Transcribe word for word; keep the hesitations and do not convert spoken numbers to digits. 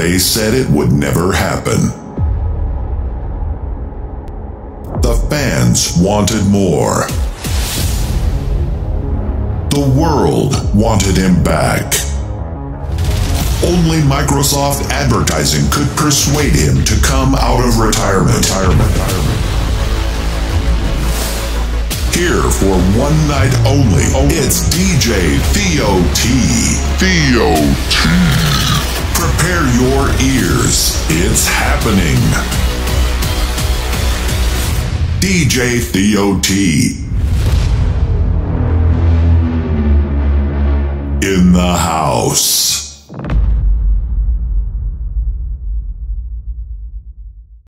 They said it would never happen. The fans wanted more. The world wanted him back. Only Microsoft Advertising could persuade him to come out of retirement. Here for one night only, it's D J Theo T. Theo T. Prepare your ears. It's happening. D J Theo T. In the house.